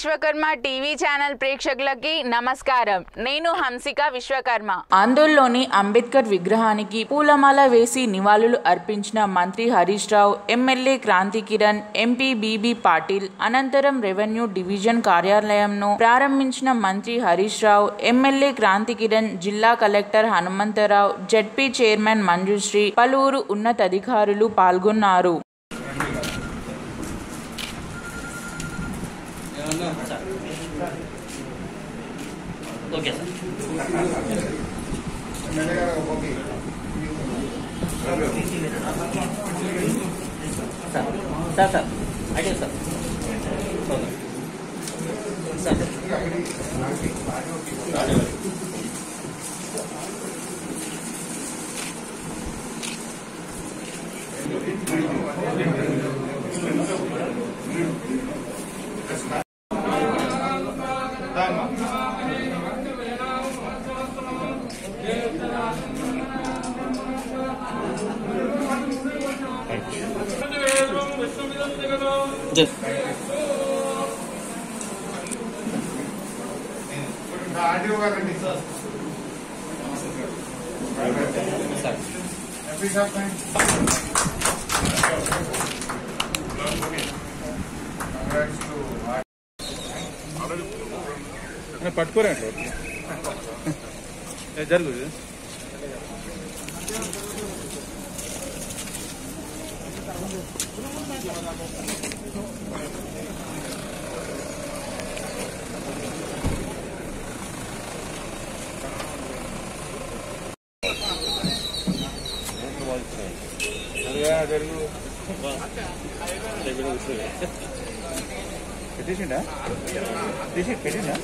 Vishwakarma TV channel ప్రేక్షకులకి నమస్కారం. నేను హంసిక విశ్వకర్మ. ఆందోళనలోని అంబేద్కర్ విగ్రహానికి పూలమాల వేసి నివాళులు అర్పించిన మంత్రి Harish Rao, MLA Kranthi Kiran, MP B పాటిల్. అనంతరం రెవెన్యూ డివిజన్ కార్యాలయంను ప్రారంభించిన మంత్రి హరీష్ రావు, ఎమ్మెల్యే క్రాంతి కిరణ్, జిల్లా collector Hanumantharao, ZP chairman Manjushree, పలువురు ఉన్నతాధికారులు పాల్గొన్నారు. ओके सर सर सर आइए सर పట్టుకోరా జరుగు పెట్టేసిండా పెట్టిండా